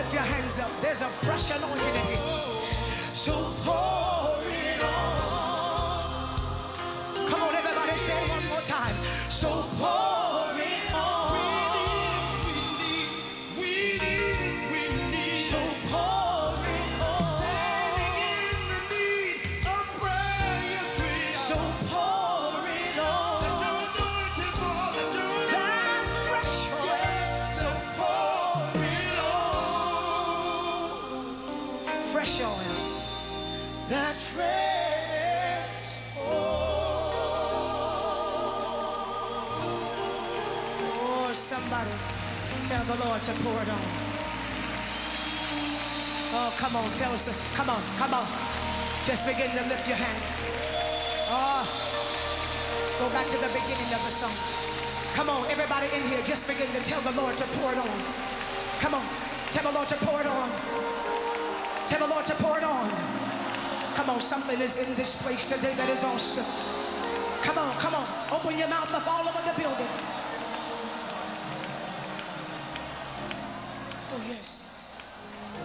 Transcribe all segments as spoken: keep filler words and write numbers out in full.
lift your hands up. There's a fresh anointing in you. So pour it on. Come on, everybody, say it one more time. So pour it on. We need, we need, we need. So pour it on. Standing in the need of prayer, yes we are. So pour it on. Let your anointing fall, let your that fresh oil. So pour it on. Fresh oil. That fresh oil. Oh, somebody tell the Lord to pour it on. Oh, come on, tell us. To, come on, come on. Just begin to lift your hands. Oh, go back to the beginning of the song. Come on, everybody in here, just begin to tell the Lord to pour it on. Come on, tell the Lord to pour it on. Tell the Lord to pour it on. Come on, something is in this place today that is awesome. Come on, come on. Open your mouth up all over the building. Oh, yes, Jesus.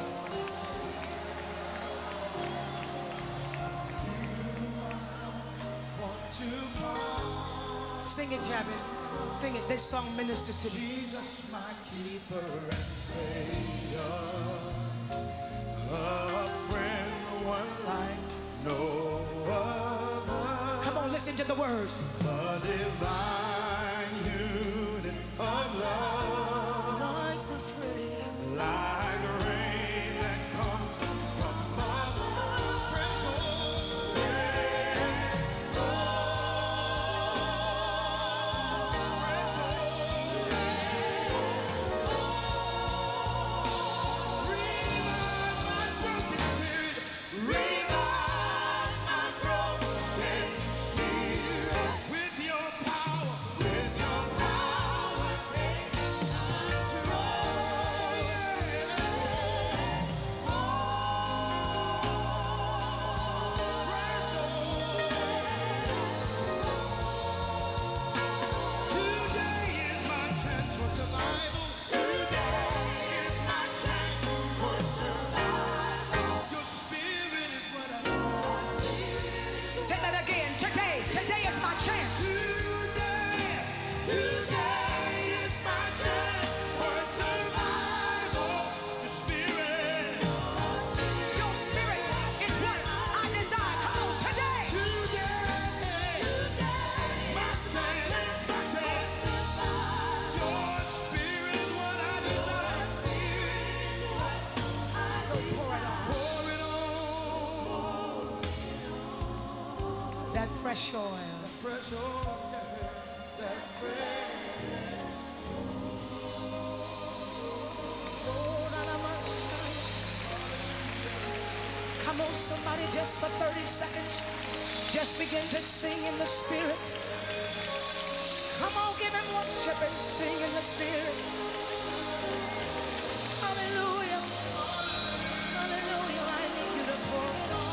Sing it, Jabin. Sing it. This song ministered to me. Jesus, my keeper and savior, a friend, one like no other. Come on, listen to the words. The divine unit of love, Like the flame. like rain that comes from above. Fresh oil, fresh oil. Revive my broken spirit. Revive my broken spirit. With your power, with your power. Today is my chance for survival. Today is my chance for survival. Your spirit is what I need. Say that again. Today, today is my chance. Today, today is my chance for survival. Your spirit. Your spirit is what I desire. Come on, today. Today, my chance, my chance. Your spirit is what I desire. So pour it on. Pour it on. That fresh oil. Fresh oil, that fresh. Come on, somebody, just for thirty seconds, just begin to sing in the spirit. Come on, give him worship and sing in the spirit. Hallelujah. Hallelujah. I need you to pour it on.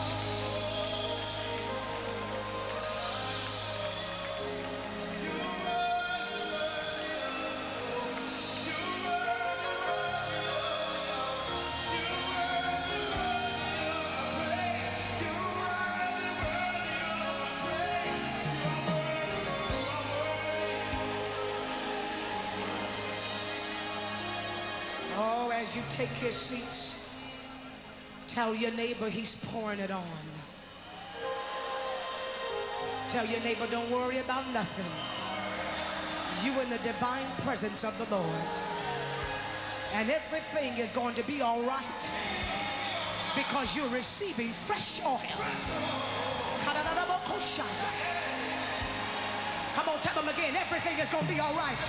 Oh, as you take your seats, tell your neighbor he's pouring it on. Tell your neighbor, don't worry about nothing. You in the divine presence of the Lord. And everything is going to be all right because you're receiving fresh oil. Come on, tell them again, everything is going to be all right.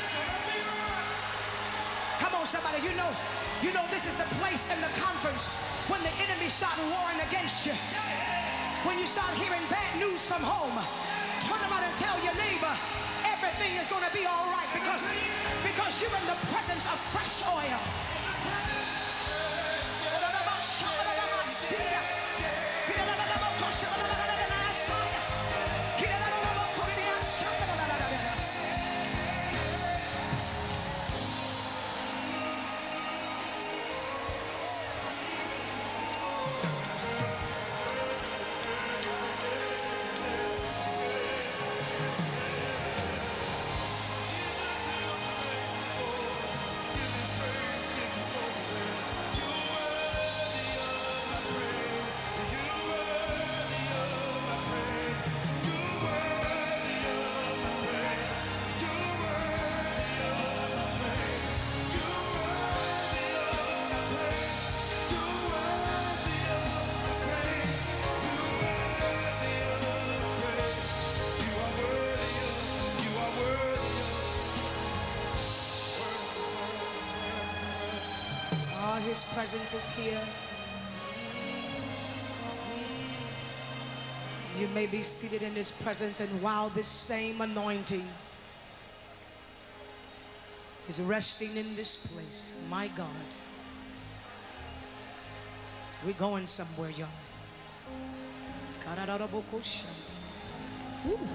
Come on, somebody, you know, you know this is the place in the conference when the enemy started warring against you. When you start hearing bad news from home, turn around and tell your neighbor, everything is going to be all right because, because you're in the presence of fresh oil. His presence is here. You may be seated in His presence, and while this same anointing is resting in this place, my God, we're going somewhere, y'all. Ooh.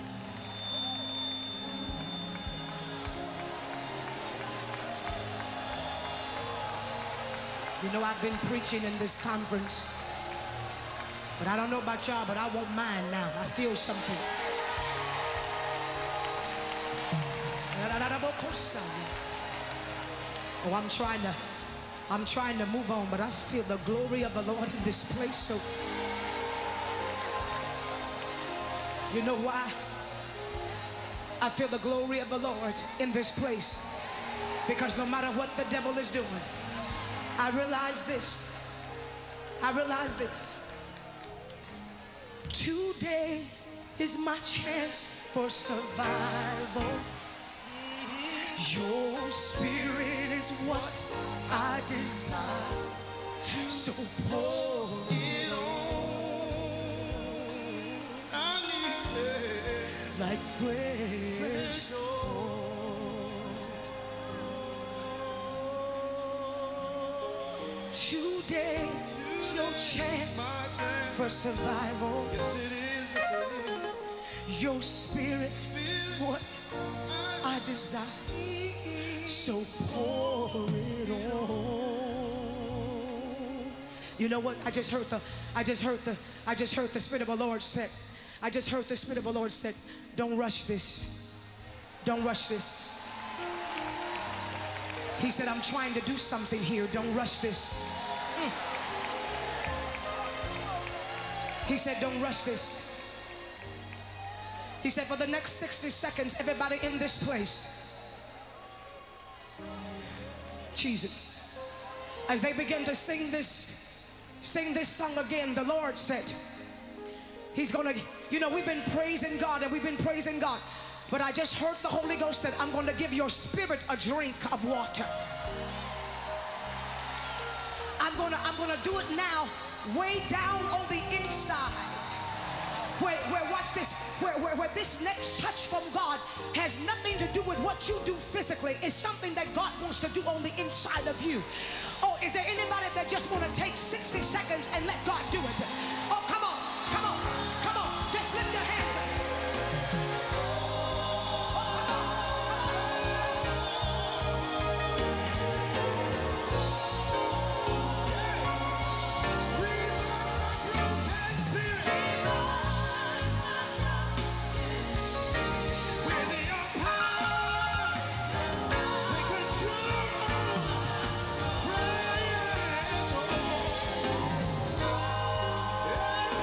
You know, I've been preaching in this conference, but I don't know about y'all, but I won't mind now. I feel something. Oh, I'm trying to, I'm trying to move on, but I feel the glory of the Lord in this place. So, you know why? I feel the glory of the Lord in this place. Because no matter what the devil is doing, I realize this. I realize this. Today is my chance for survival. Your spirit is what I desire. So pour it on. I need it like fresh oil. Today is your chance for survival. Yes, it is. Yes, it is. Your spirit is what I desire. So pour it on. You know what? I just heard the, I just heard the, I just heard the Spirit of the Lord said, I just heard the Spirit of the Lord said, don't rush this. Don't rush this. He said, I'm trying to do something here. Don't rush this. Mm. He said, don't rush this. He said, for the next sixty seconds, everybody in this place, Jesus, as they begin to sing this, sing this song again, the Lord said, He's gonna, you know, we've been praising God and we've been praising God, but I just heard the Holy Ghost said, I'm gonna give your spirit a drink of water. I'm gonna, I'm gonna do it now, way down on the inside. Where, where, watch this, where, where, where this next touch from God has nothing to do with what you do physically. It's something that God wants to do on the inside of you. Oh, is there anybody that just want to take sixty seconds and let God do it? Oh, come on, come on, come on. Just lift your hands up. Yeah.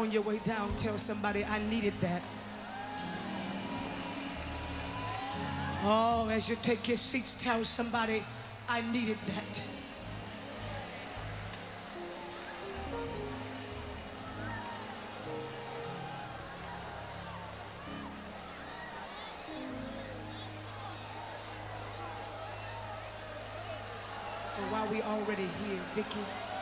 On your way down, tell somebody, I needed that. Oh, as you take your seats, tell somebody, I needed that. But while we already here, Vicky,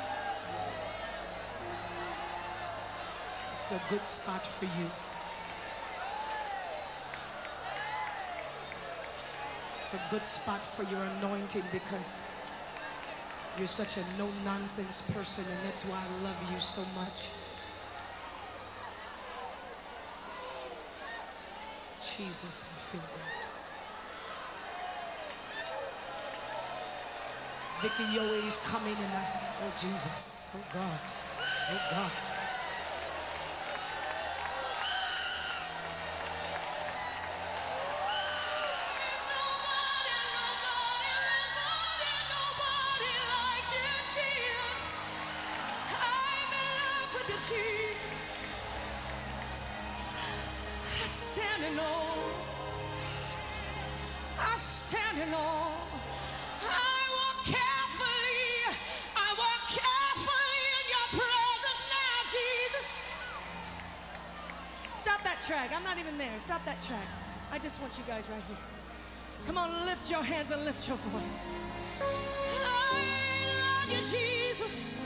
it's a good spot for you. It's a good spot for your anointing because you're such a no-nonsense person, and that's why I love you so much. Jesus, I feel good. Vicky Yohe is coming and I, oh Jesus, oh God, oh God. Jesus, I stand in awe. I stand in awe. I walk carefully. I walk carefully in your presence now, Jesus. Stop that track. I'm not even there. Stop that track. I just want you guys right here. Come on, lift your hands and lift your voice. I love you, Jesus.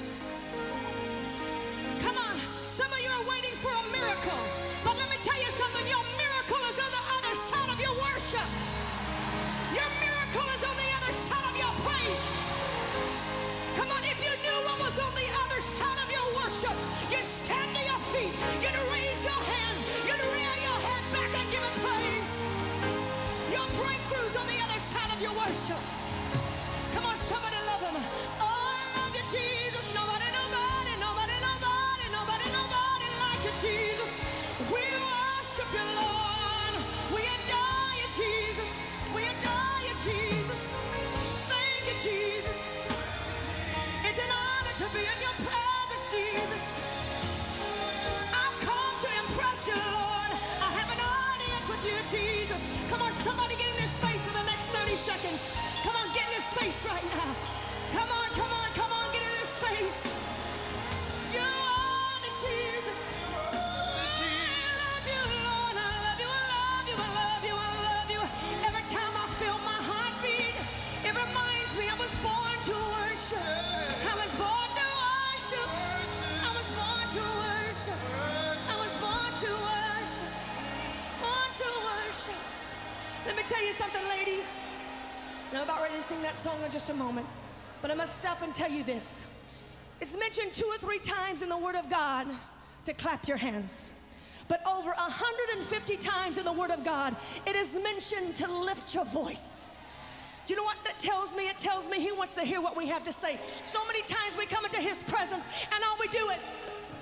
Come on, some of you are waiting for a miracle, but let me tell you something, your miracle is on the other side of your worship. Your miracle is on the other side of your praise. Come on, if you knew what was on the other side of your worship, you'd stand to your feet, you'd raise your hands, you'd rear your head back and give him praise. Your breakthrough's on the other side of your worship. Come on, somebody love him. Oh, I love you, Jesus. Nobody, nobody, nobody, nobody, nobody, nobody like you, Jesus. We worship you, Lord. We adore you, Jesus. We adore you, Jesus. Thank you, Jesus. It's an honor to be in your presence, Jesus. I've come to impress you, Lord. I have an audience with you, Jesus. Come on, somebody get in this space for the next thirty seconds. Come on, get in this space right now. Come on, come on, come on, get in this space. You are the Jesus. I love you, Lord. I love you, I love you, I love you, I love you. Every time I feel my heartbeat, it reminds me I was born to worship. I was born to worship. I was born to worship. I was born to worship. I was born to worship. Let me tell you something, ladies. And I'm about ready to sing that song in just a moment. But I must stop and tell you this. It's mentioned two or three times in the Word of God to clap your hands. But over one hundred fifty times in the Word of God, it is mentioned to lift your voice. You know what that tells me? It tells me he wants to hear what we have to say. So many times we come into his presence and all we do is...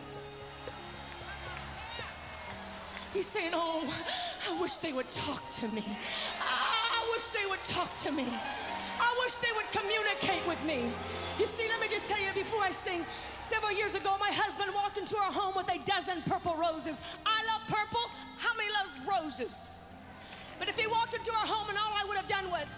He's saying, oh, I wish they would talk to me. I wish they would talk to me. I wish they would communicate with me. You see, let me just tell you before I sing, several years ago, my husband walked into our home with a dozen purple roses. I love purple. How many loves roses? But if he walked into our home and all I would have done was,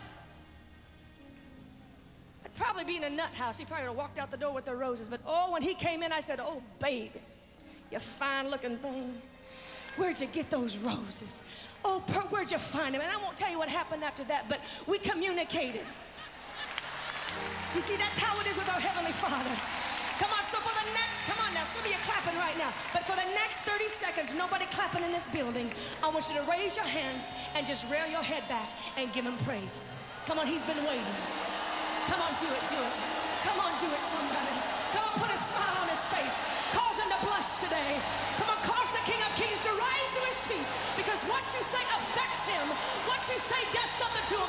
I'd probably be in a nut house. He probably would have walked out the door with the roses. But oh, when he came in, I said, oh, baby, you fine looking thing. Where'd you get those roses? Oh, where'd you find them? And I won't tell you what happened after that, but we communicated. You see, that's how it is with our Heavenly Father. Come on, so for the next, come on now, some of you clapping right now, but for the next thirty seconds, nobody clapping in this building, I want you to raise your hands and just rear your head back and give him praise. Come on, he's been waiting. Come on, do it, do it. Come on, do it, somebody. Come on, put a smile on his face. Cause him to blush today. Come on, cause the King of Kings to rise to his feet, because what you say affects him. What you say does something to him.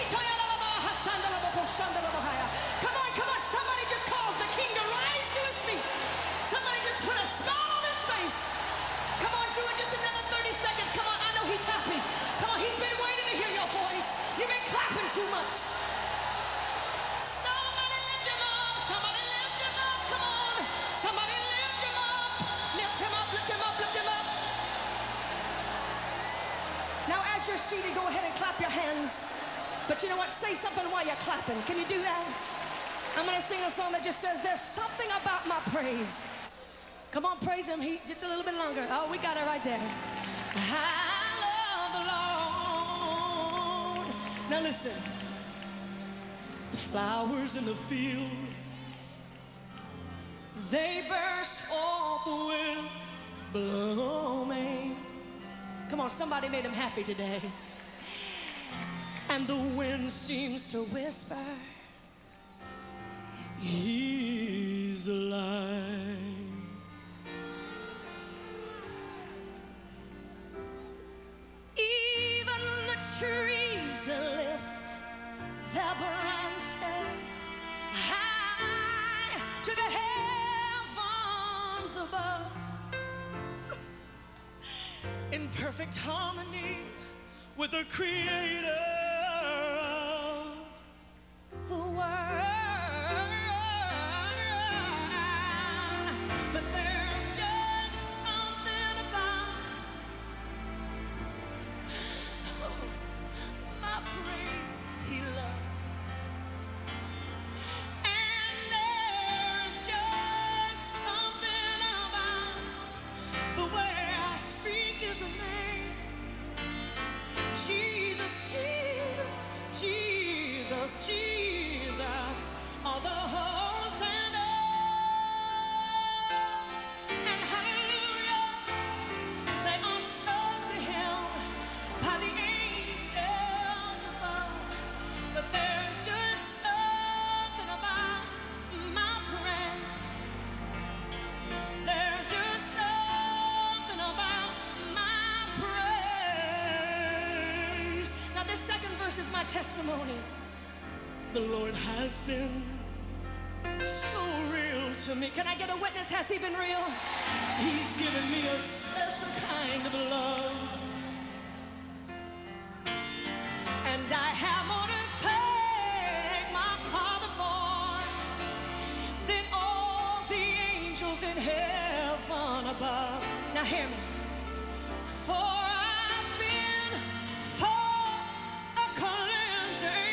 Come on, come on, somebody just cause the King to rise to his feet. Somebody just put a smile on his face. Come on, do it just another thirty seconds. Come on, I know he's happy. Come on, he's been waiting to hear your voice. You've been clapping too much. Somebody lift him up. Somebody lift him up. Come on. Somebody lift him up. Lift him up, lift him seated, go ahead and clap your hands. But you know what? Say something while you're clapping. Can you do that? I'm going to sing a song that just says, there's something about my praise. Come on, praise him. He, just a little bit longer. Oh, we got it right there. I love the Lord. Now listen. The flowers in the field, they burst forth with blooming. Come on, somebody made him happy today. And the wind seems to whisper, he's alive. Even the trees lift their branches high to the heavens above, in perfect harmony with the Creator of the world. But there's just something about my praise he loves. And there's just something about the way I speak his name. Jesus, Jesus, Jesus, Jesus, all the hosannas and hallelujah, they are sung to him by the angels above. But there's just something about my praise. There's just something about my praise. Now this second verse is my testimony. The Lord has been so real to me. Can I get a witness? Has he been real? He's given me a special kind of love. And I have more to thank my Father for than all the angels in heaven above. Now hear me. For I've been for a cleansing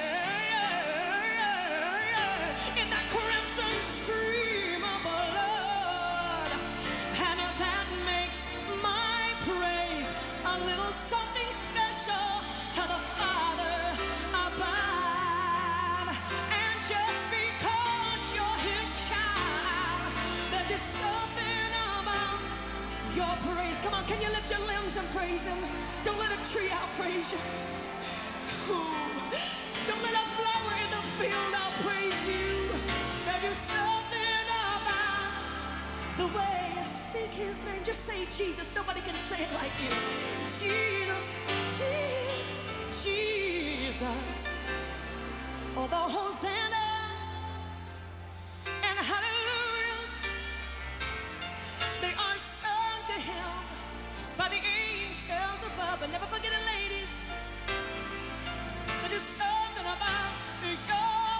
in that crimson stream of blood, and that makes my praise a little something special to the Father above. And just because you're his child, there's just something about your praise. Come on, can you lift your limbs and praise him? Don't let a tree out praise you. Ooh. Don't let a flower in the field out praise you. There's just something about the way you speak his name. Just say Jesus. Nobody can say it like you. Jesus, Jesus, Jesus. All the hosannas and hallelujahs, they are sung to him by the angels above. But never forget it, ladies. There's just something about your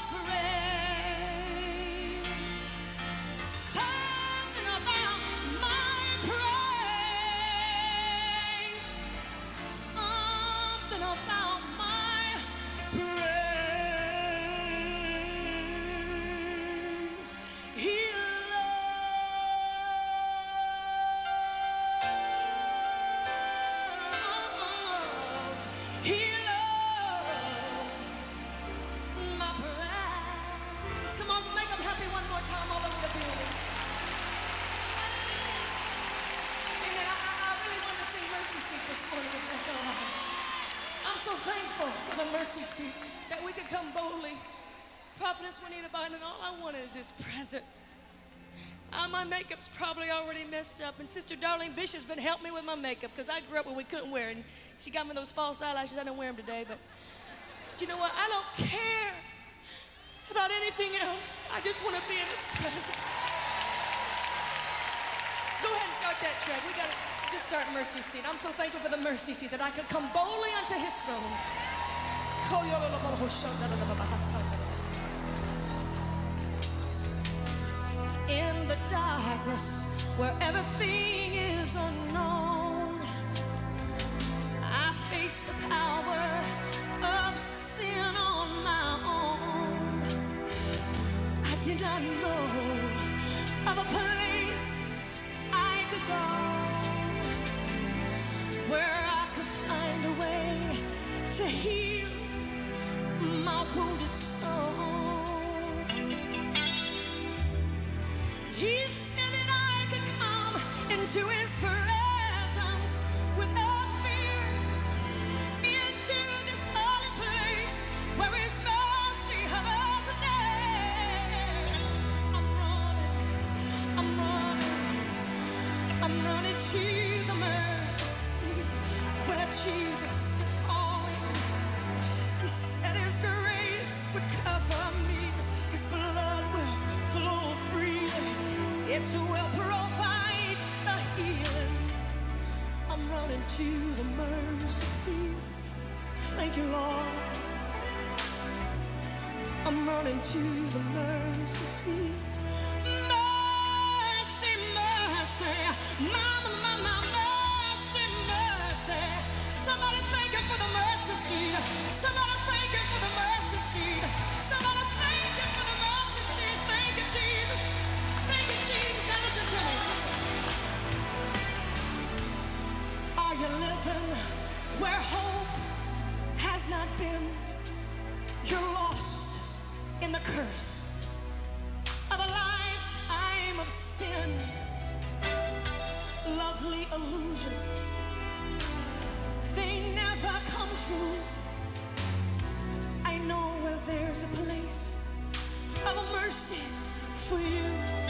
praise. Something about my praise. Something about my praise. He loves. He loves my praise. Come on, make them happy one more time all over the building. Amen. I, I, I really want to sing Mercy Seat this morning, if that's all right. I'm so thankful for the mercy seat that we could come boldly. Prophetess Juanita Bynum, all I wanted is his presence. Uh, my makeup's probably already messed up, and Sister Darlene Bishop's been helping me with my makeup because I grew up where we couldn't wear it, and she got me those false eyelashes. I didn't wear them today, but you know what? I don't care about anything else. I just want to be in his presence. Go ahead and start that track. We got to just start Mercy Seat. I'm so thankful for the mercy seat that I could come boldly unto his throne. In the darkness where everything is unknown, I face face the power of sin on my own. I did not know of a place I could go where I could find a way to heal my wounded soul. He said that I could come into his presence without fear, into this holy place where his mercy hovers near. I'm running, I'm running, I'm running to the mercy seat where Jesus is calling. He said his grace would cover me, his blood will flow freely, it will provide the healing. I'm running to the mercy seat. Thank you, Lord. I'm running to the mercy seat. Mercy, mercy, mama, mama, mercy, mercy. Somebody thank him for the mercy seat. Somebody thank him for the mercy seat. Somebody thank him for the mercy seat. Thank you, Jesus. Thank you, Jesus. Now listen to me. Listen. Are you living where hope has not been? You're lost in the curse of a lifetime of sin. Lovely illusions, they never come true. I know where there's a place of mercy for you.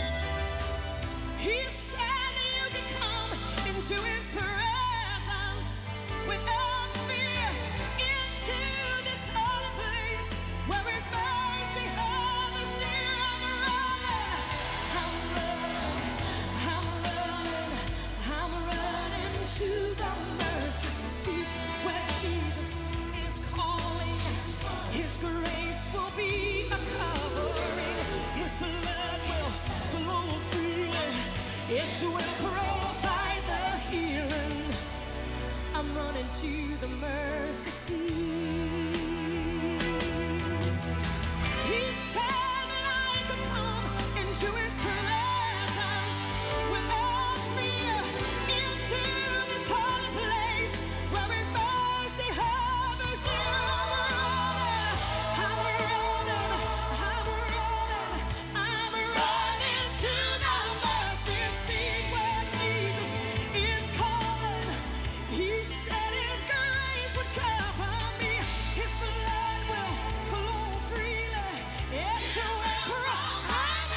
He said that you can come into his presence without fear, into this holy place where his mercy hovers near. I'm running, I'm running, I'm running, I'm running to the mercy seat where Jesus is calling. His grace will be a covering, his blood will flow freely, it will provide the healing. I'm running to the mercy seat. He said that I could come into his presence without fear, into this holy place where his mercy hovers near. I'm running, I'm running, I'm running to the mercy seat where Jesus is calling. He said his grace would cover me, his blood will flow freely, it will provide.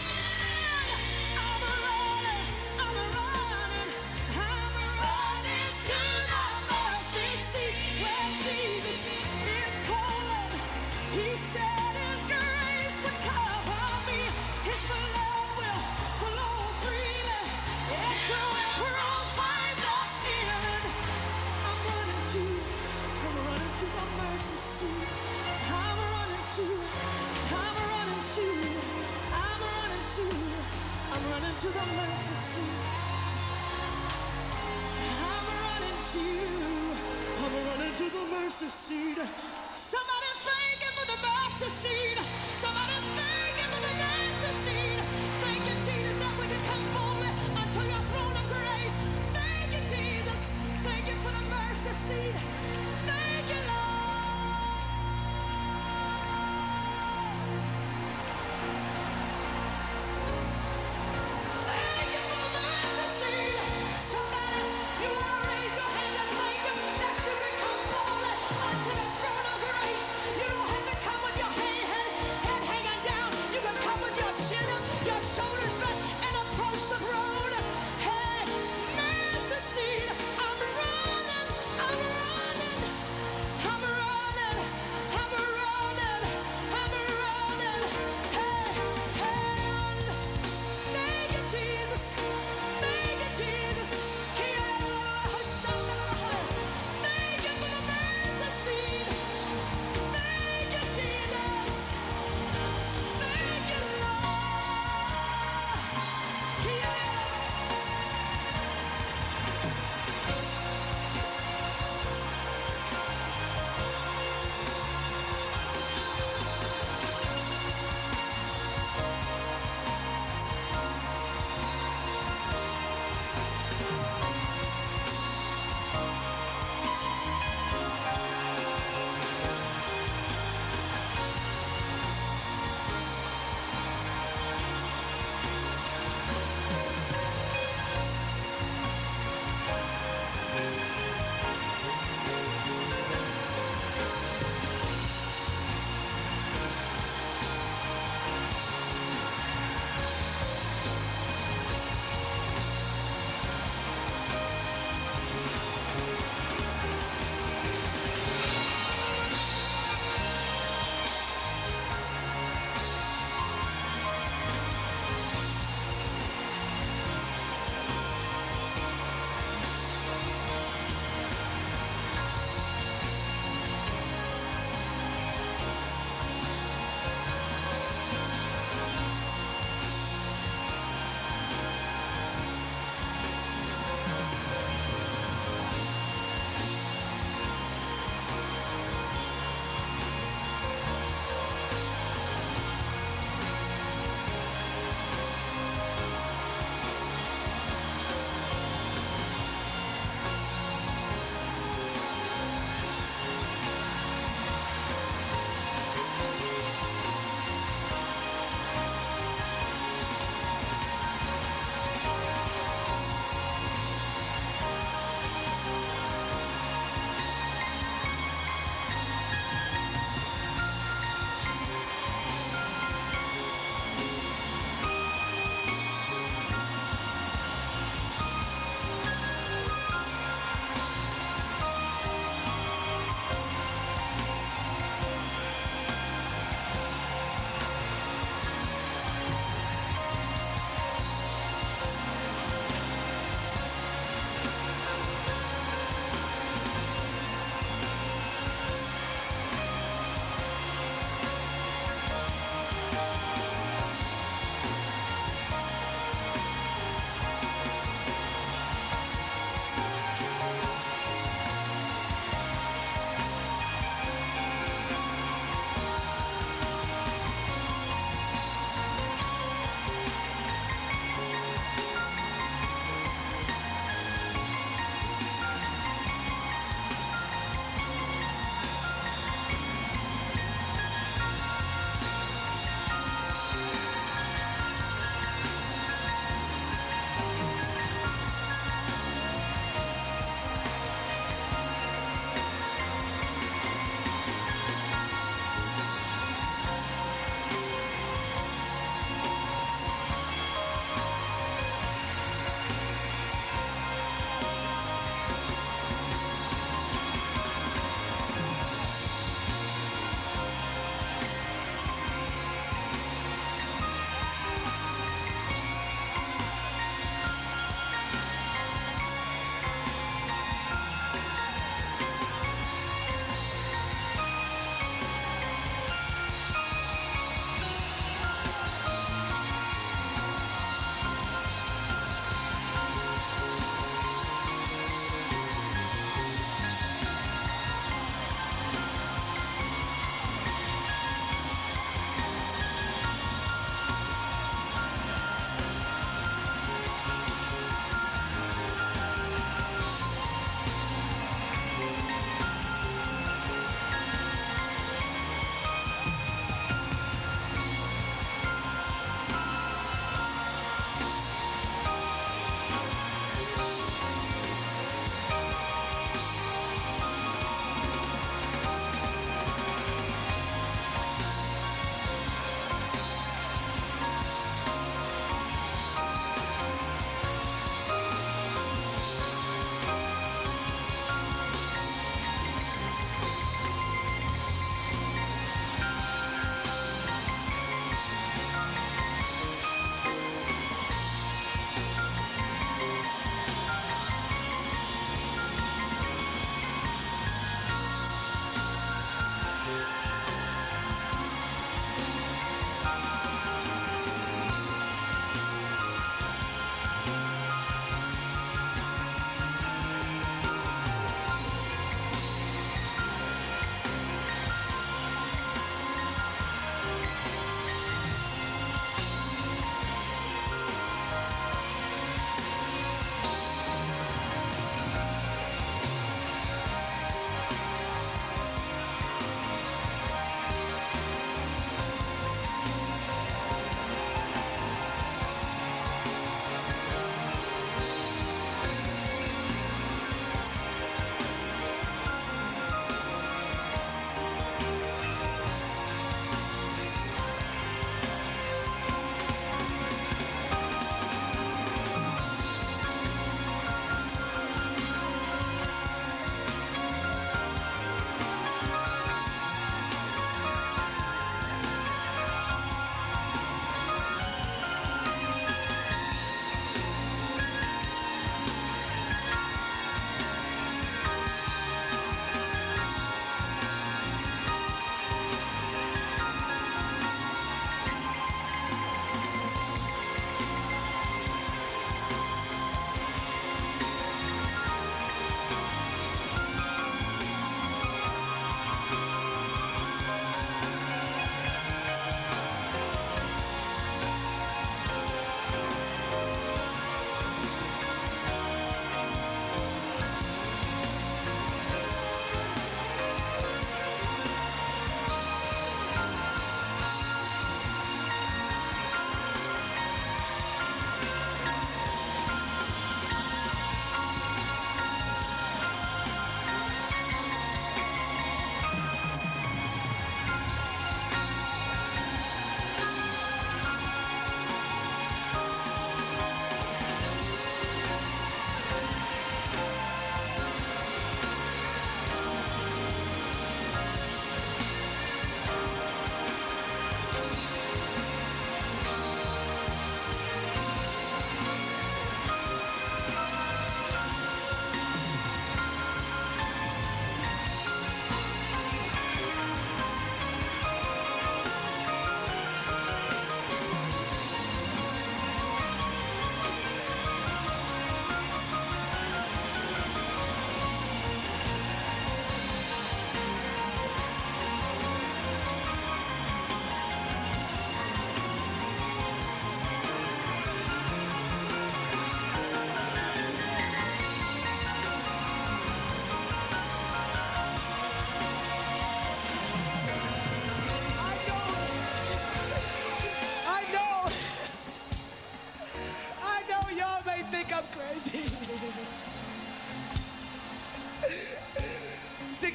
I'm running, I'm running, I'm running to the mercy seat where Jesus is calling. He said his grace would cover me, his blood will flow freely, it will provide the healing. I'm running to, I'm running to the mercy seat. I'm running to, I'm running to, I'm running to, I'm running to the mercy seat. I'm running to, I'm running to the mercy seat. Somebody thank him for the mercy seat. Somebody thank him for the mercy seat. Thank you, Jesus, that we can come boldly unto your throne of grace. Thank you, Jesus. Thank you for the mercy seat. Thank you, Lord. Thank you for the mercy seat. Somebody, you want to raise your hand and thank him that you can come boldly unto the throne of grace. You don't have to come with your hand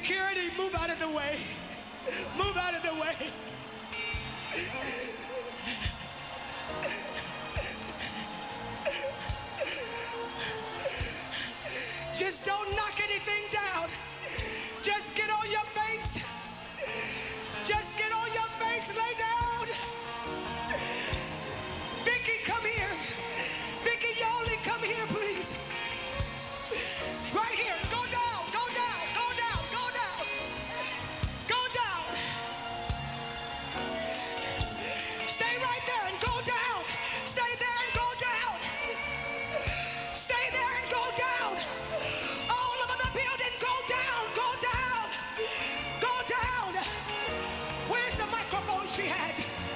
Security, move out of the way. Move out of the way. Just don't knock anything down. Just get on your face. Just get on your face, lay down. Vicky, come here. Vicky, Yoli, come here, please. Right here. Go down, go down, go down, go down. Go down. Stay right there and go down. Stay there and go down. Stay there and go down. All over the building, go down, go down. Go down. Where's the microphone she had?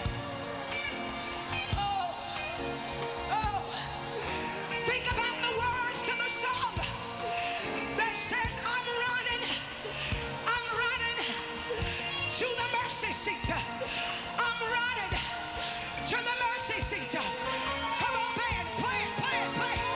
Oh, oh. Think about the words to the song that says, I'm running, I'm running to the mercy seat. I'm running to the mercy seat. Come on, play it, play it, play it, play it.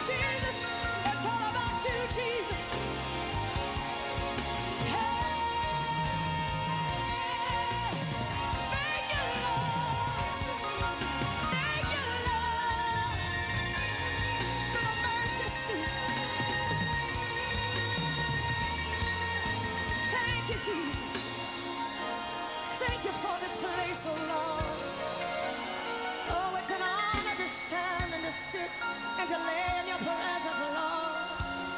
Jesus. It's all about you, Jesus. Hey, thank you, Lord. Thank you, Lord, for the mercy seat. Thank you, Jesus. Thank you for this place, oh Lord. Oh, it's an honor to stand and to sit and to lay in your presence, Lord.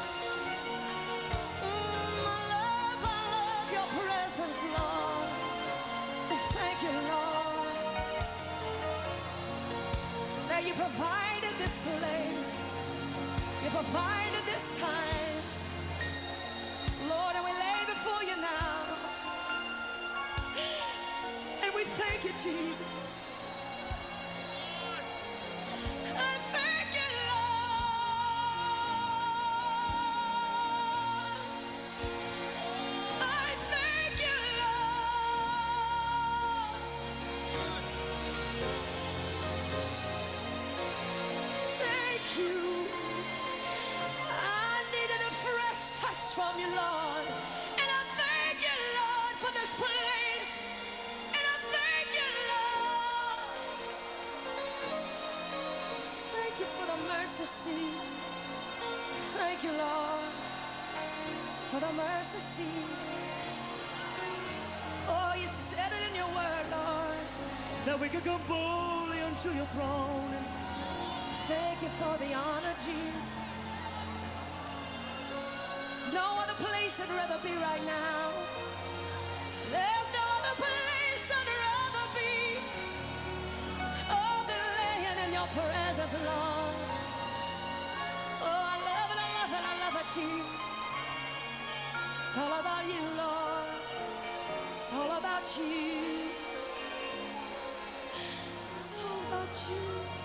Mm, I love, I love your presence, Lord. Thank you, Lord, that you provided this place. You provided this time, Lord, and we lay before you now. And we thank you, Jesus. I thank you, Lord. I thank you, Lord. Thank you. I needed a fresh touch from you, Lord. And I thank you, Lord, for this place. And I thank you, Lord. Thank you for the mercy seat. Thank you, Lord, for the mercy seat. Oh, you said it in your word, Lord, that we could come boldly unto your throne. And thank you for the honor, Jesus. There's no other place I'd rather be right now. There's no other place I'd rather be. Oh, than laying in your presence, Lord. Oh, I love it, I love it, I love it, Jesus. It's all about you, Lord. It's all about you. It's all about you.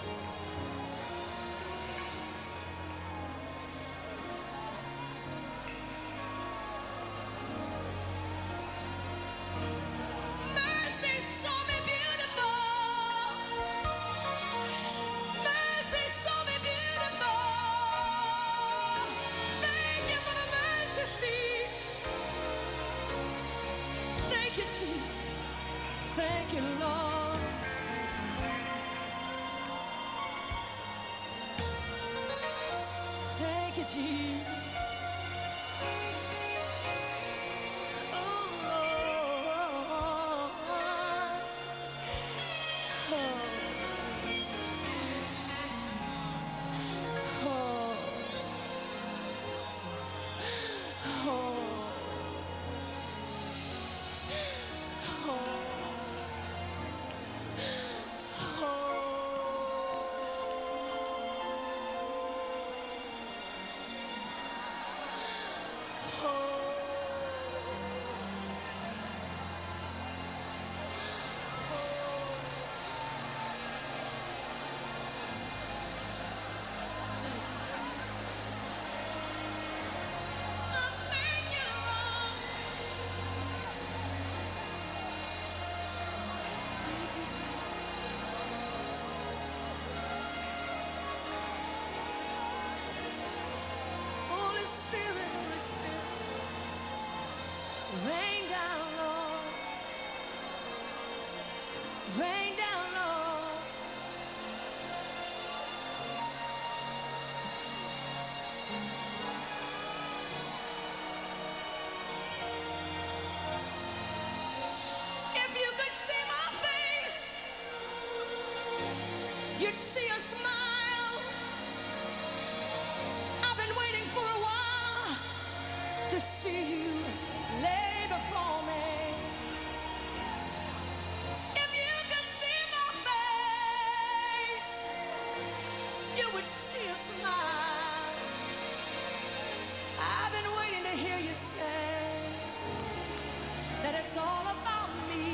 Mercy saw me beautiful. Mercy saw me beautiful. Thank you for the mercy seat. Thank you, Jesus. Thank you, Lord. Thank you, Jesus. Oh, Lord. Oh. Oh. Oh. Holy Spirit, Holy Spirit, rain down, Lord. Rain down, Lord. If you could see my face, you'd see a smile. I've been waiting for a while to see you lay before me. If you could see my face, you would see a smile. I've been waiting to hear you say that it's all about me.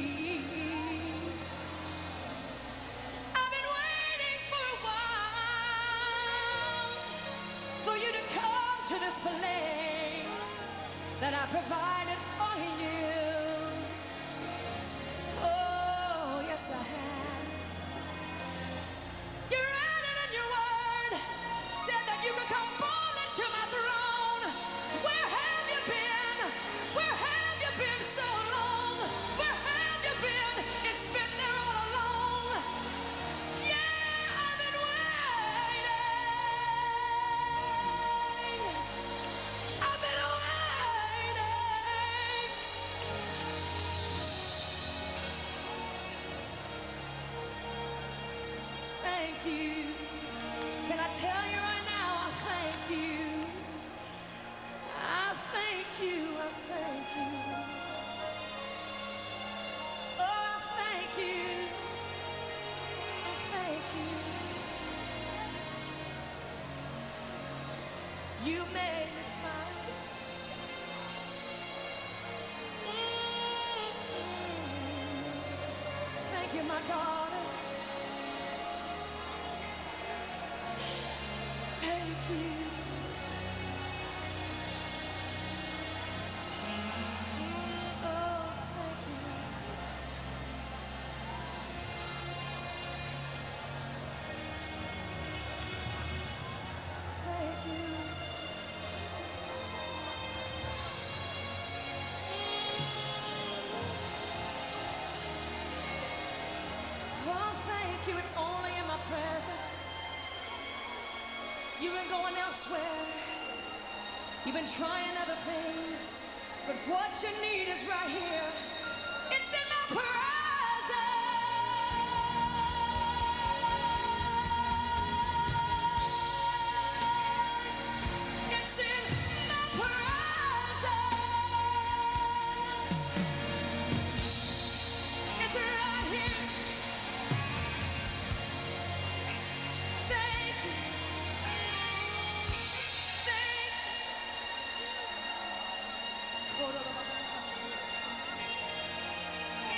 I've been waiting for a while for you to come to this place that I provided for you. Oh, yes, I have. You read it in your word, said that you You made me smile. Mm-mm. Thank you, my daughters. Thank you. Mm, oh, thank you. Thank you. Oh, thank you. It's only in my presence. You've been going elsewhere. You've been trying other things. But what you need is right here. It's in my presence. It's in my presence. It's right here. Thank you. Thank you.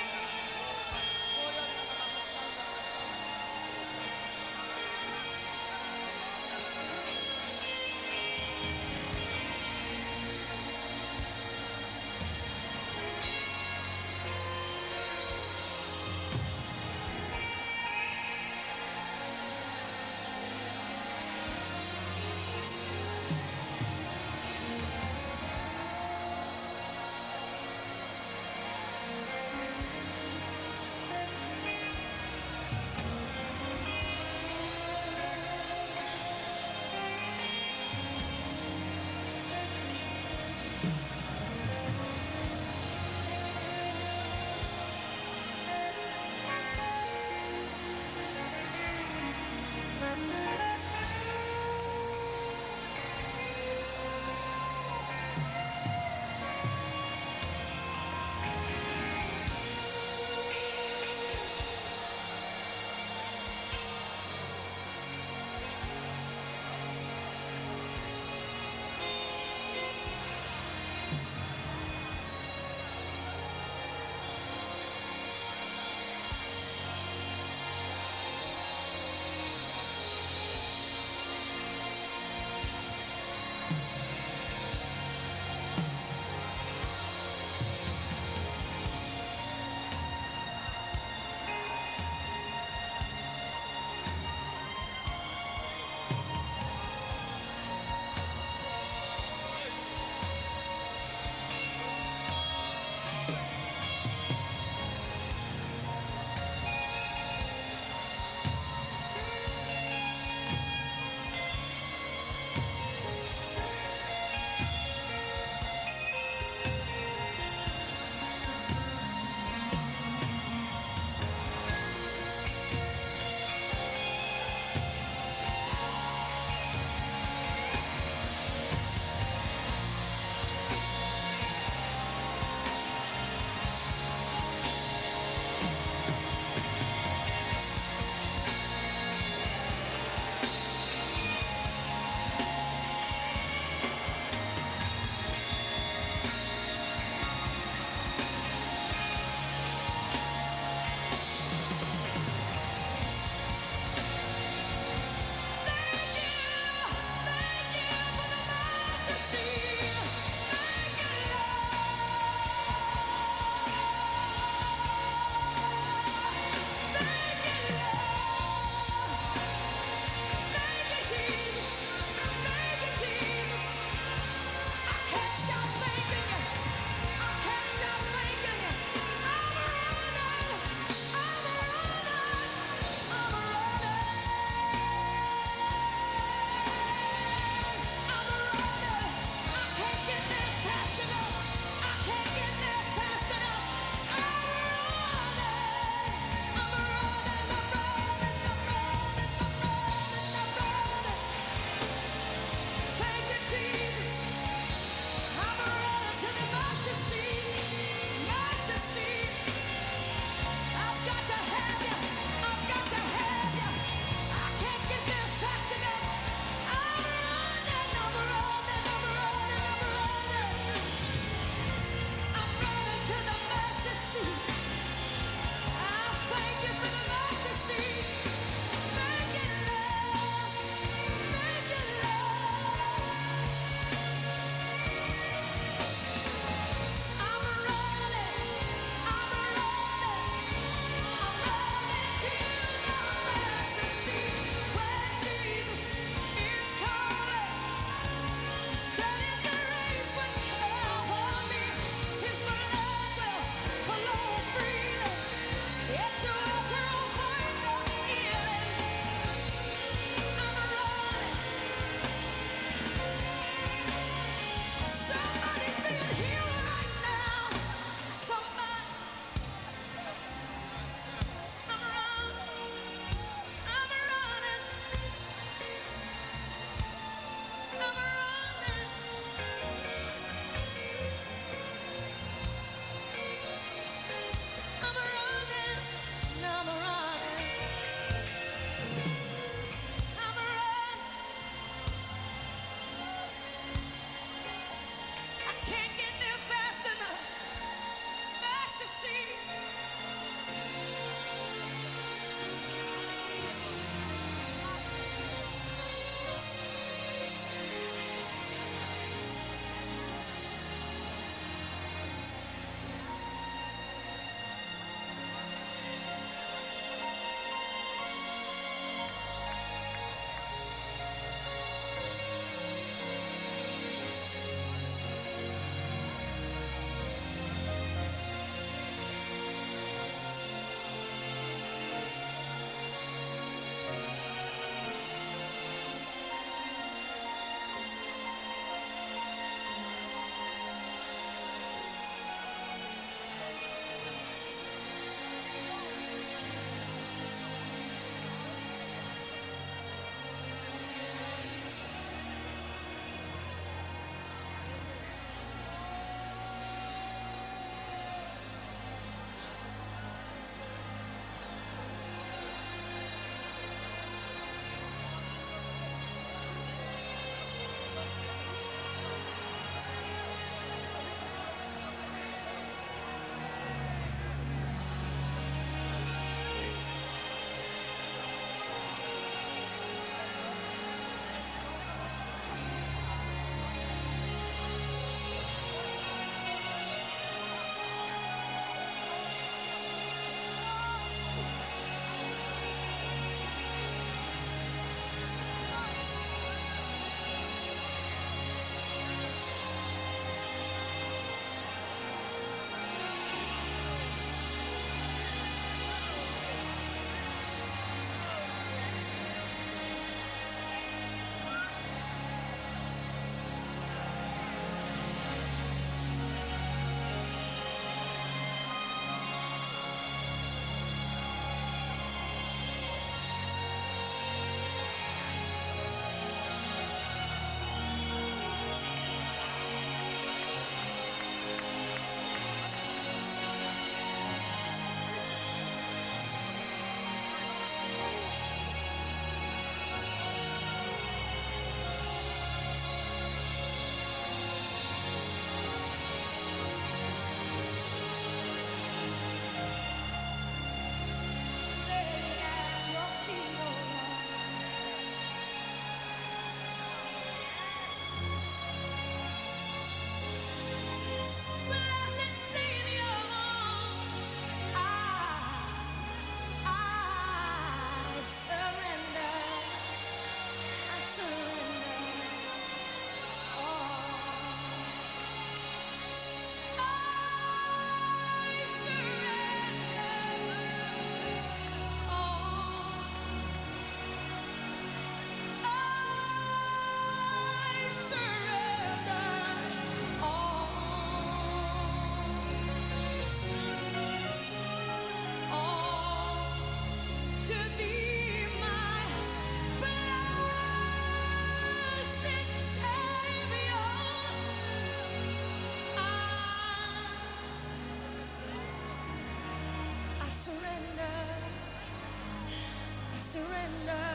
surrender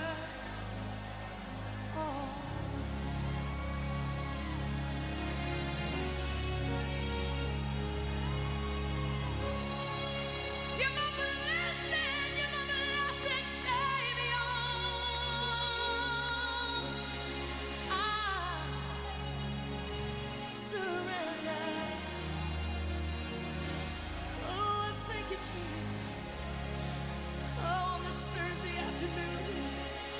all. You're my blessed, you're my blessed Savior. I surrender. Oh, thank you, Jesus. Oh, on this Thursday afternoon,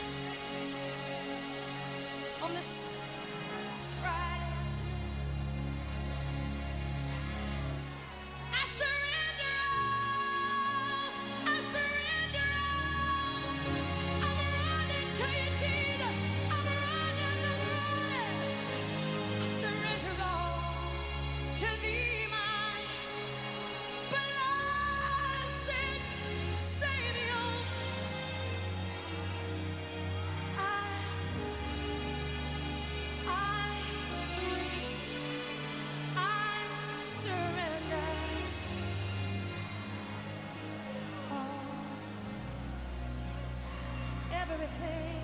on this Friday afternoon, I surrender all. I surrender all. I'm running to you, Jesus. I'm running, I'm running. I surrender all to thee, my blessed Savior. I, I, I surrender all, everything.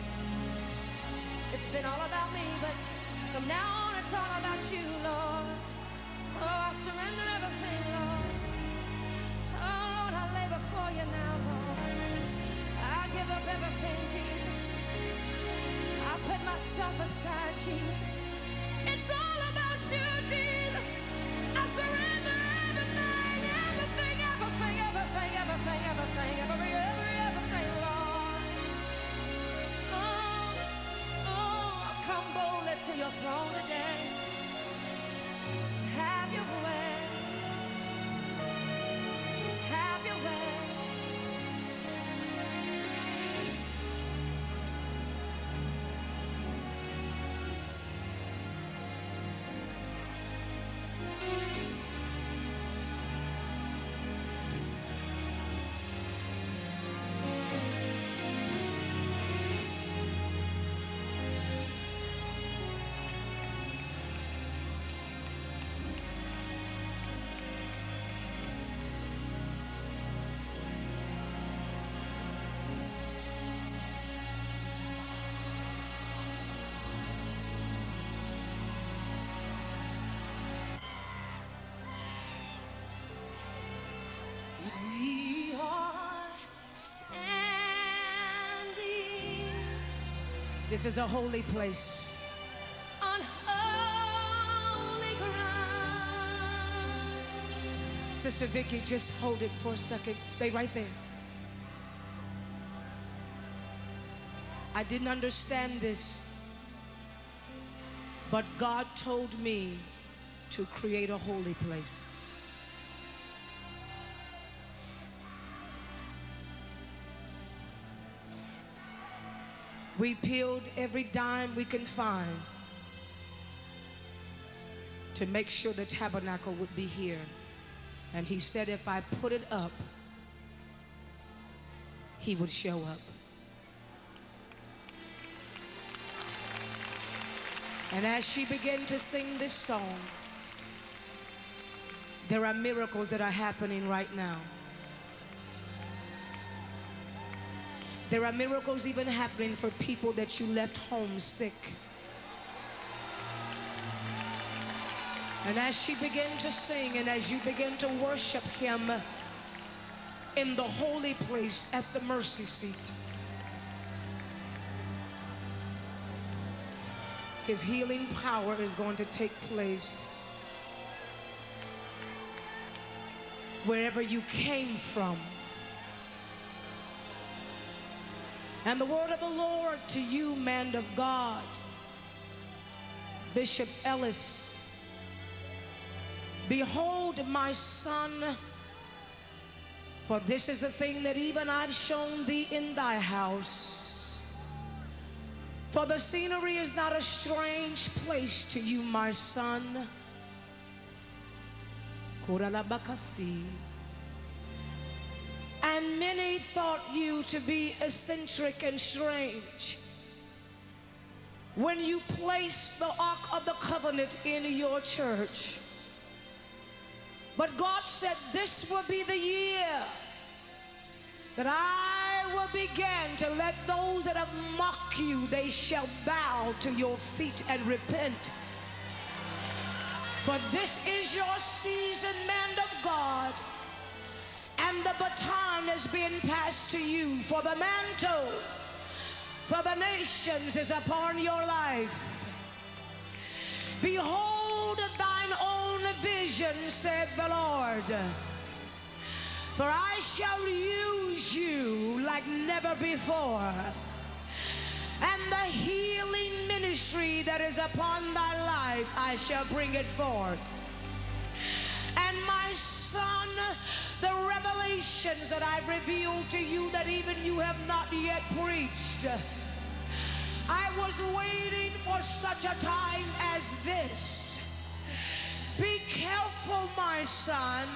It's been all about me, but from now on it's all about you, Lord. Oh, I surrender everything, Lord. Oh, Lord, I lay before you now, Lord. I give up everything, Jesus. I put myself aside, Jesus. It's all about you, Jesus. I surrender everything, everything, everything, everything, everything, everything, every, every, everything, Lord. Oh, oh, I've come boldly to your throne today. Have your way. Have your way. We are standing. This is a holy place. On holy ground. Sister Vicky, just hold it for a second. Stay right there. I didn't understand this, but God told me to create a holy place. We peeled every dime we can find to make sure the tabernacle would be here. And he said if I put it up, he would show up. And as she began to sing this song, there are miracles that are happening right now. There are miracles even happening for people that you left home sick. And as she began to sing and as you begin to worship him in the holy place at the mercy seat, his healing power is going to take place. Wherever you came from. And the word of the Lord to you, man of God, Bishop Ellis, behold my son, for this is the thing that even I've shown thee in thy house. For the scenery is not a strange place to you, my son. Koralabakasi. And many thought you to be eccentric and strange when you placed the Ark of the Covenant in your church. But God said this will be the year that I I will begin to let those that have mocked you, they shall bow to your feet and repent. For this is your season, man of God, and the baton has been passed to you. For the mantle for the nations is upon your life. Behold thine own vision, said the Lord. For I shall use you like never before. And the healing ministry that is upon thy life, I shall bring it forth. And my son, the revelations that I've revealed to you that even you have not yet preached, I was waiting for such a time as this. Be careful, my son,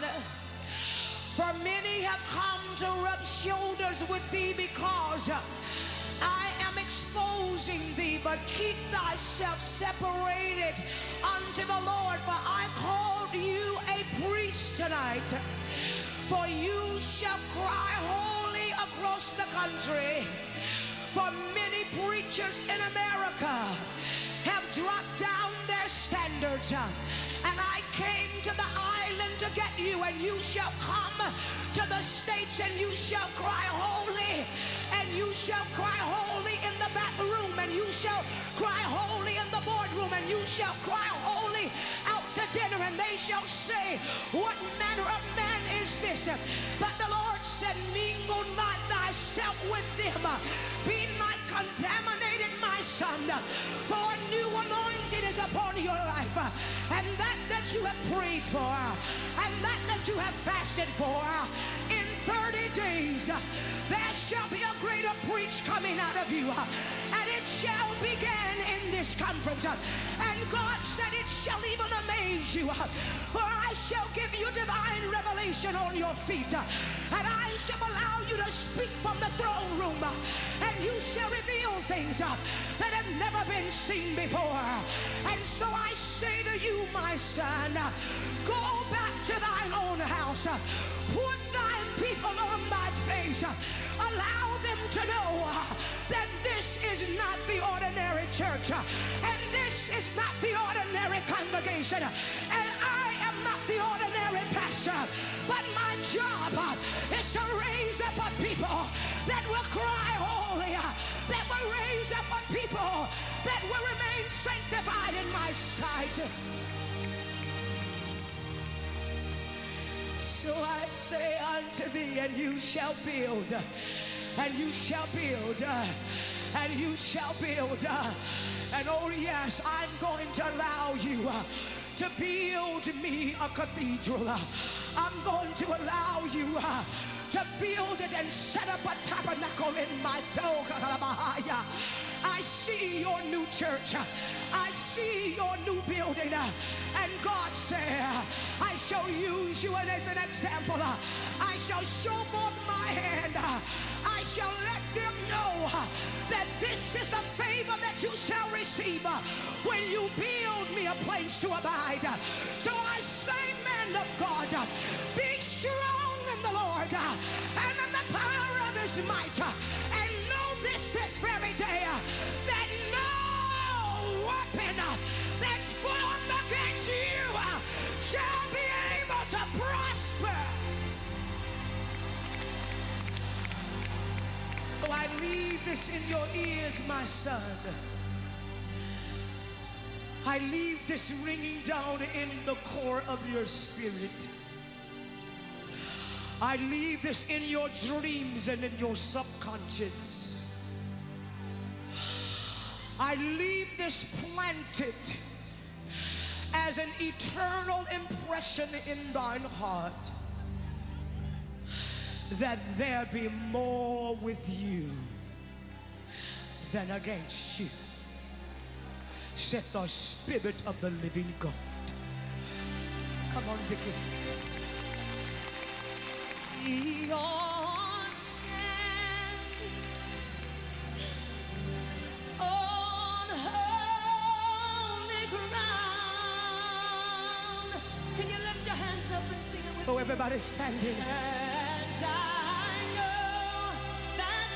for many have come to rub shoulders with thee because I am exposing thee, but keep thyself separated unto the Lord, for I called you a priest tonight. For you shall cry holy across the country. For many preachers in America have dropped down their standards, and I came to the island to get you, and you shall come to the States, and you shall cry holy, and you shall cry holy in the back room, and you shall cry holy in the boardroom, and you shall cry holy out to dinner, and they shall say, what manner of man is this? But the Lord said, mingle not thyself with them. Be not contaminated, my son, for a new anointing is upon your life, and that that you have prayed for, and that that you have fasted for, in thirty days there shall be a greater preach coming out of you, and it shall begin in this conference. And God said it shall even amaze you, for I shall give you divine revelation on your feet, and I shall allow you to speak from the throne room, and you shall reveal things that have never been seen before. And so I say to you, my son, go back to thine own house, put thine people on thy face, allow them to know that this is not the ordinary church, and this is not the ordinary congregation, and I am not the ordinary pastor, but my job is to raise up a people that will cry holy, that will raise up a people that will remain sanctified in my sight. So I say unto thee, and you shall build, and you shall build, and you shall build, and oh yes, I'm going to allow you to build me a cathedral. I'm going to allow you to build it and set up a tabernacle in my throne. I see your new church. I see your new building. And God said, I shall use you as an example. I shall show forth my hand. I shall let them know that this is the favor that you shall receive when you build me a place to abide. So I say, man of God, be strong in the Lord and in the power of his might, and know this this very day, that no weapon that's formed against you shall be able to prosper. So I leave this in your ears, my son. I leave this ringing down in the core of your spirit. I leave this in your dreams and in your subconscious. I leave this planted as an eternal impression in thine heart, that there be more with you than against you, said the Spirit of the living God. Come on, Vicky. Your stand on holy ground. Can you lift your hands up and sing it with Oh, me? everybody's standing. And I know that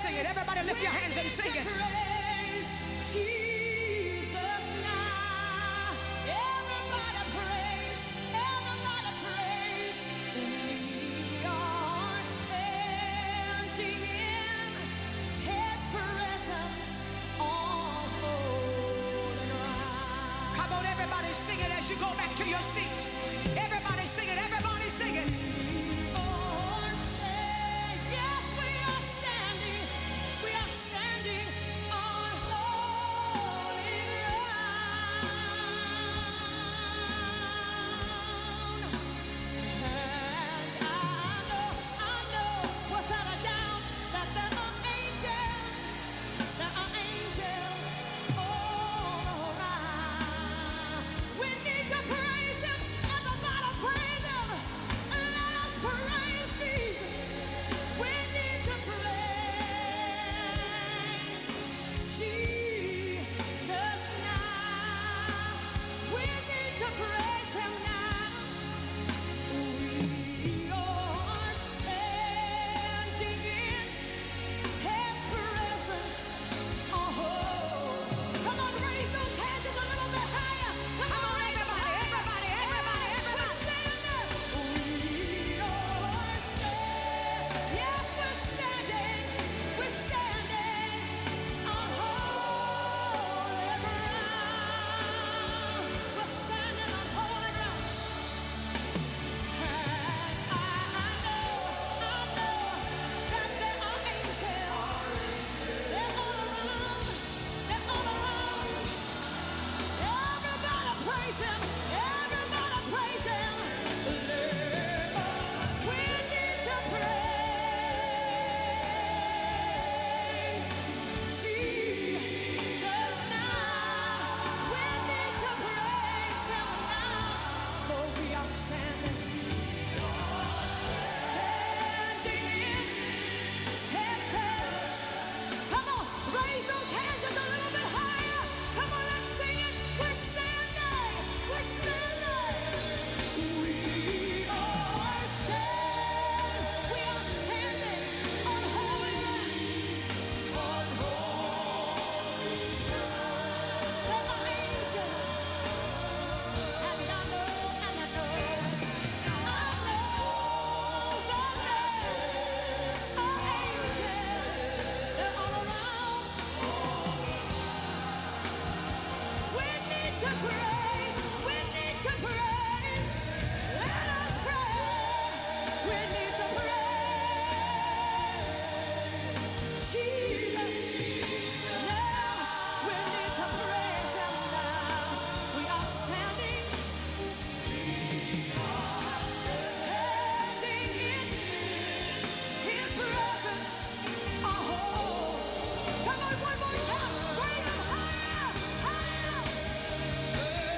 sing it. Everybody lift your hands and sing it. Praise Jesus now. Everybody praise, everybody praise. We are standing in His presence on holy ground. Come on, everybody sing it as you go back to your seats. Everybody sing it. Everybody sing it. We are stand- yes, we are standing. We are standing on holy ground. And I know, I know without a doubt that there are angels, there are angels all around. We need to praise Him. Everybody praise Him. Let us praise Jesus. We need to praise Jesus now. We need to praise Him now. We are standing in His presence. Oh, come on, raise those hands just a little bit higher. Come Come on, on, raise them everybody, higher. everybody, everybody, We're everybody. standing. We are standing. Yes, we're standing. We're standing on holy ground. We're standing on holy ground. And I, I know, I know that there are angels. They're all around. They're all around. Everybody praise Him. Everybody praise Him. Let us. We need to praise Jesus now. We need to praise Him now. For we are standing, standing in His presence. Come on, raise those hands just a little bit higher. Come on, let's sing it. We're standing. We're standing. We are standing. We are standing on holy ground. On holy ground. There are angels. And I know, and I know, I know that there are angels. They're all around. We need to praise. We need to praise. Let us pray. We need to praise Jesus. Now we need to praise Him now. We are standing, standing in His presence. Oh, come on, one more time. Raise Him higher, higher.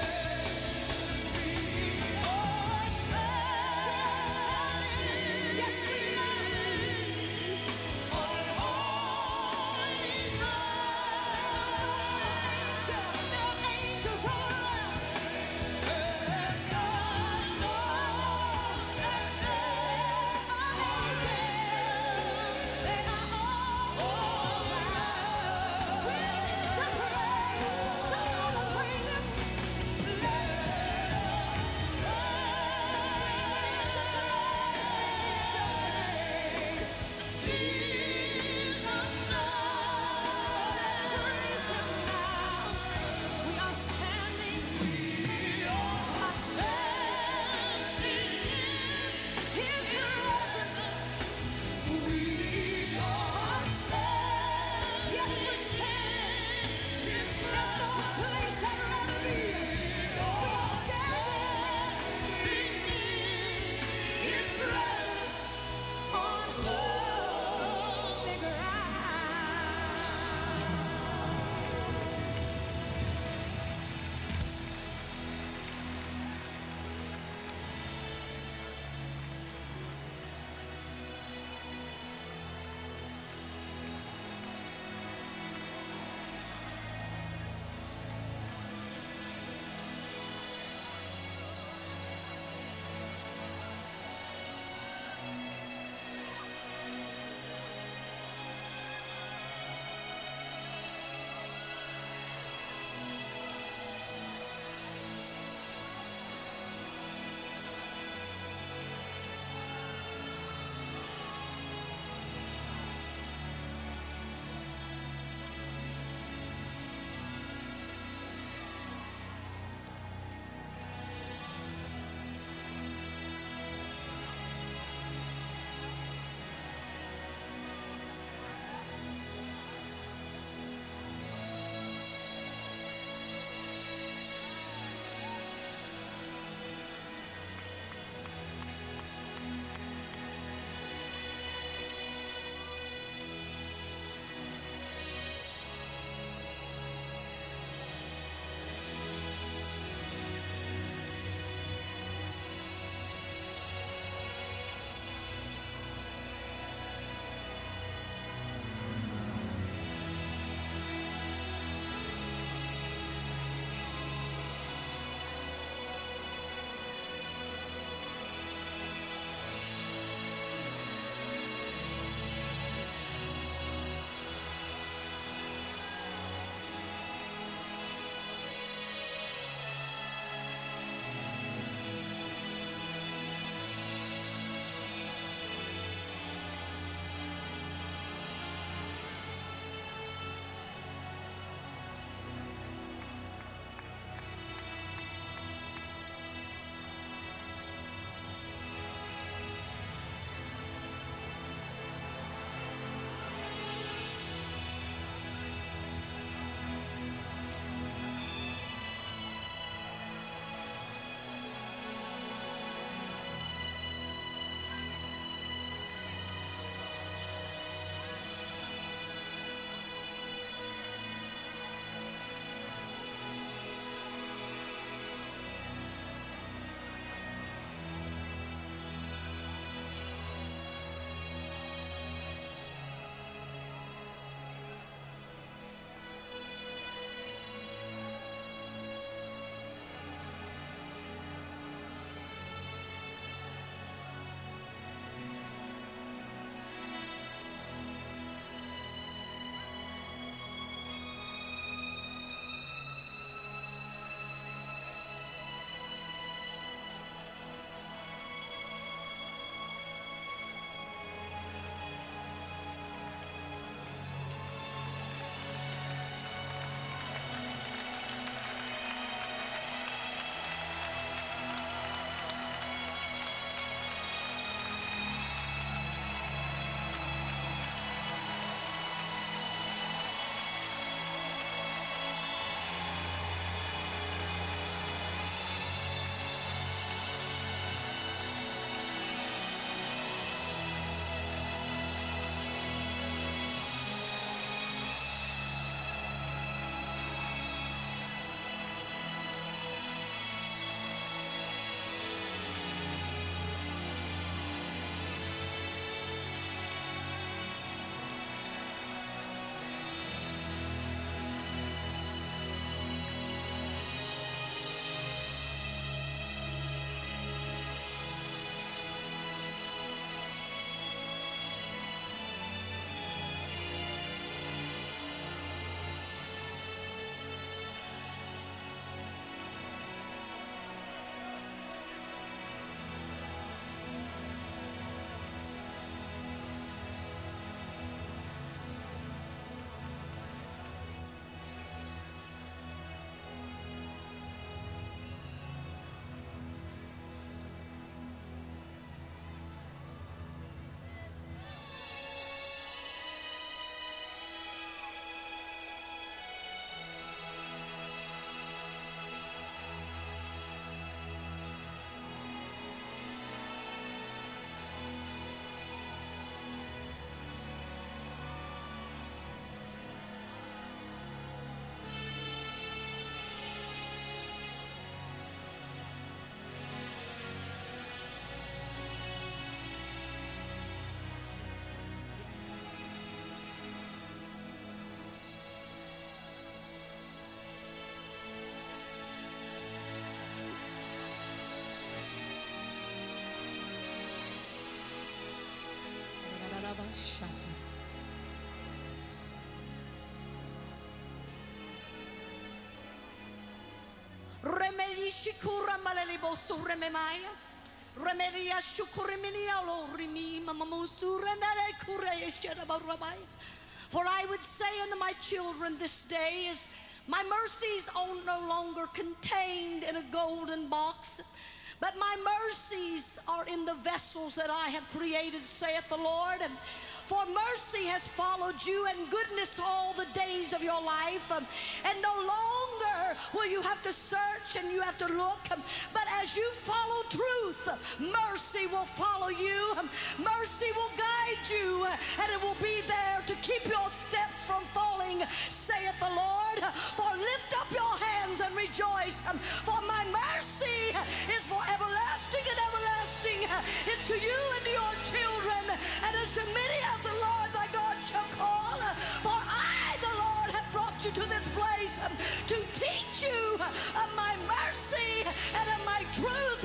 Remeli shikura malelibo surememaya. Remelia shukuriminia lo rimi mamamusura nare kure sherabaramaya. For I would say unto my children this day is, my mercies are no longer contained in a golden box, but my mercies are in the vessels that I have created, saith the Lord. For mercy has followed you and goodness all the days of your life. Um, and no longer will you have to search and you have to look. Um, but as you follow truth, mercy will follow you. Um, mercy will guide you. Uh, and it will be there to keep your steps from falling, saith the Lord. For lift up your hands and rejoice. Um, for my mercy is for everlasting and everlasting. Uh, it's to you and to your children. And as to many as the Lord thy God shall call. For I, the Lord, have brought you to this place um, to teach you of my mercy and of my truth